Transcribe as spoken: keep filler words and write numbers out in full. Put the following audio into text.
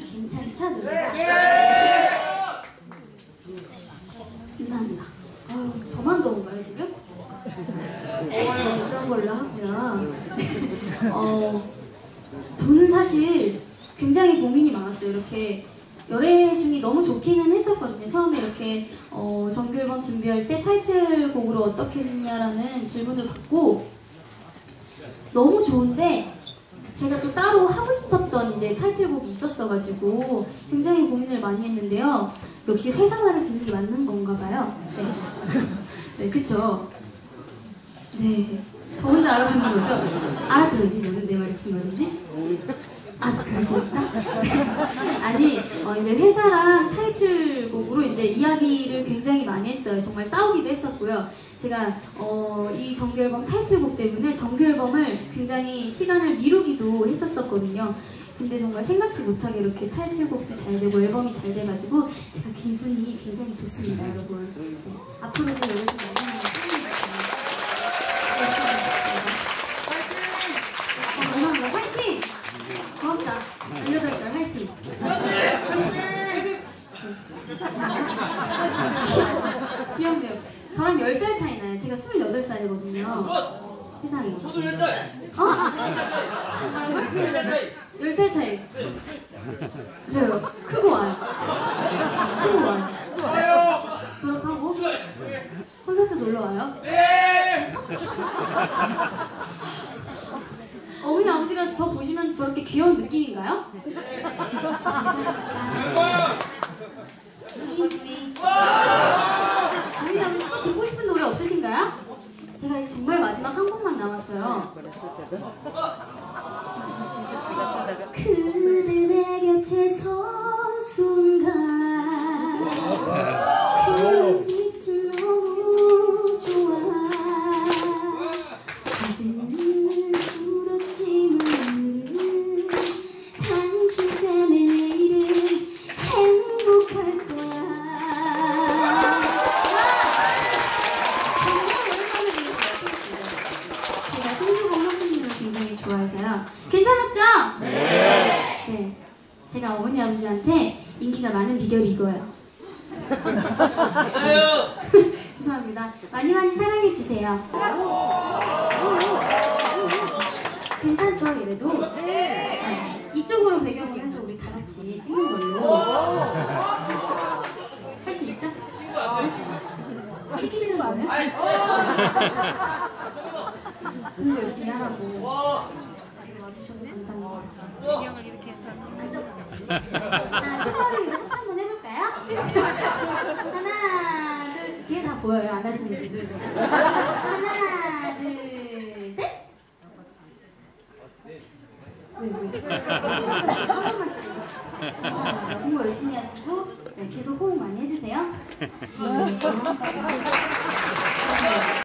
반응이 괜찮죠? 노래가? 감사합니다. 아유, 저만 더운가요 지금? 네, 그런 걸로 하고요. 어, 저는 사실 굉장히 고민이 많았어요. 이렇게 열애 중이 너무 좋기는 했었거든요. 처음에 이렇게 어, 정규 앨범 준비할 때 타이틀곡으로 어떻게 했냐라는 질문을 받고 너무 좋은데 제가 또 따로 하고 싶었던 이제 타이틀곡이 있었어가지고 굉장히 고민을 많이 했는데요. 역시 회사 말을 듣는 게 맞는 건가 봐요. 네, 네, 그쵸? 네, 저 혼자 알아듣는 거죠? 알아들었니? 너는 내 말이 무슨 말인지? 아, 그러고 있다? 아니, 어, 이제 회사랑 타이틀곡으로 이제 이야기를 굉장히 많이 했어요. 정말 싸우기도 했었고요. 제가 어, 이 정규 앨범 타이틀곡 때문에 정규 앨범을 굉장히 시간을 미루기도 했었었거든요. 근데 정말 생각지 못하게 이렇게 타이틀곡도 잘 되고 앨범이 잘 돼가지고 제가 기분이 굉장히 좋습니다, 여러분. 네, 앞으로도 여러분 많이 감사합니다. 화이팅! 고맙다. 열여덟 살 화이팅! 귀엽네요. 저랑 열 살 차이 나요. 제가 스물여덟 살이거든요. 세상에. 저도 열 살! 어? 뭐라고요? 열 살 차이. 그래요. 크고 와요. 크고 와요. 졸업하고 콘서트 놀러 와요. 네! 어머니 아버지가 저 보시면 저렇게 귀여운 느낌인가요? 어머니 아버지 또 듣고 싶은 노래 없으신가요? 제가 이제 정말 마지막 한 곡만 남았어요. 그대 내 곁에 선 순간 그 빛이 너무 좋아. 그대는 울었지만 당신 때문에 내일은 행복할 거야. 정말 오랜만에 들었어요. 제가 신주곡 선생님을 굉장히 좋아해서요. 괜찮았죠? 네. 네. 제가 어머니 아버지한테 인기가 많은 비결이 이거예요. 죄송합니다. 많이 많이 사랑해주세요. 괜찮죠? 이래도? 네. 이쪽으로 배경을 해서 우리 다 같이 찍는 걸로. 할 수 있죠? 찍히시는 거예요? 공부 열심히 하라고. 와주셔서 감사합니다. 배경을 이렇게 해서 앉아봐요. 자, 신발을 이거 한 번 해볼까요? 하나, 둘, 뒤에 다 보여요. 안 하시는 분들. 하나, 둘, 셋. 왜, 왜? 한 번만 찍어요. 감사합니다. 공부 열심히 하시고 네, 계속 호응 많이 해주세요.